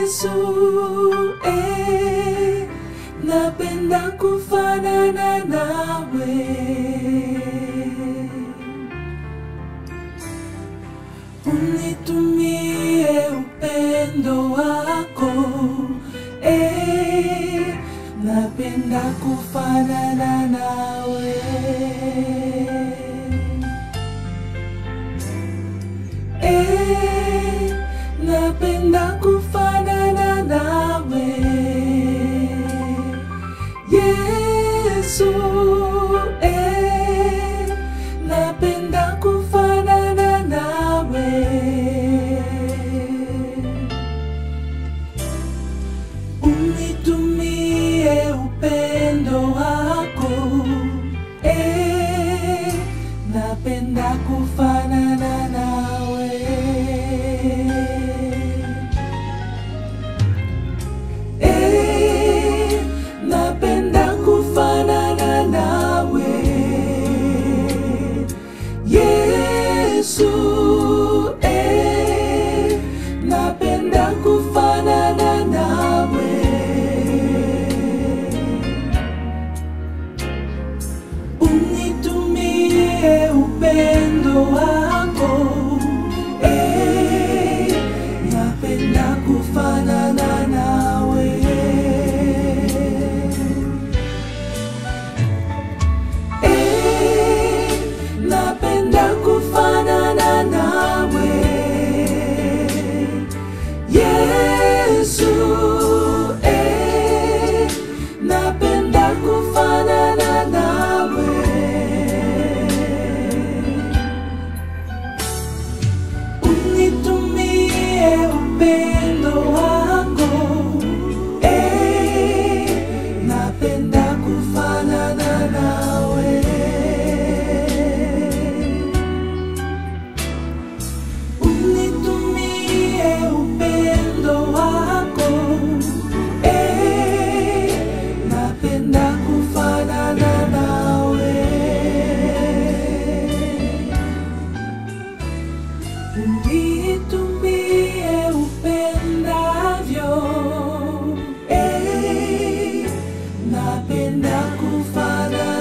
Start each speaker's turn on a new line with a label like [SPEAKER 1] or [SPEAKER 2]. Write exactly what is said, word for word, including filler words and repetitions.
[SPEAKER 1] Yesu, eh, napenda kufanana nawe. Unitumie upendo wako, eh, napenda kufanana nawe. Eh, napenda kufanana nawe. Yesu, eh, napenda kufanana nawe. Unitumie upendo wako, eh, napenda kufanana nawe. Eh, napenda kufanana nawe. Yesu, eh, napenda kufanana nawe. Unitumie upendo wako, eh, napenda kufanana nawe. Eh, napenda kufanana nawe. Yesu, eh, napenda kufanana nawe. Unitumie upendo wako, eh, napenda kufanana nawe. Unitumie upendo wako, eh, napenda kufanana nawe. Unitumie upendavyo, eh, napenda kufanana